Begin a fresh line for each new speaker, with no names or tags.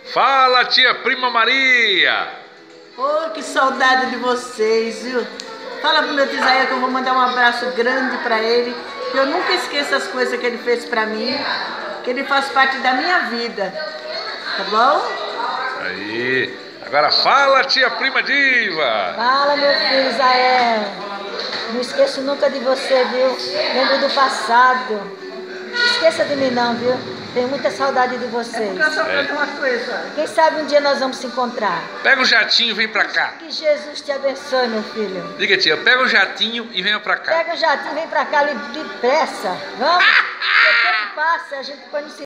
Fala, tia Prima Maria!
Oh, que saudade de vocês, viu? Fala pro meu tio Isaías que eu vou mandar um abraço grande pra ele, que eu nunca esqueço as coisas que ele fez pra mim, que ele faz parte da minha vida, tá bom?
Aí, agora fala, tia Prima Diva!
Fala, meu filho Isaías. Não esqueço nunca de você, viu? Lembro do passado. Não esqueça de mim não, viu? Tenho muita saudade de vocês.
Uma coisa.
Quem sabe um dia nós vamos se encontrar.
Pega o jatinho e vem pra cá.
Que Jesus te abençoe, meu filho.
Diga, tia, pega o jatinho e venha pra cá.
Pega o jatinho e vem pra cá depressa. Vamos? Porque o tempo passa, a gente põe no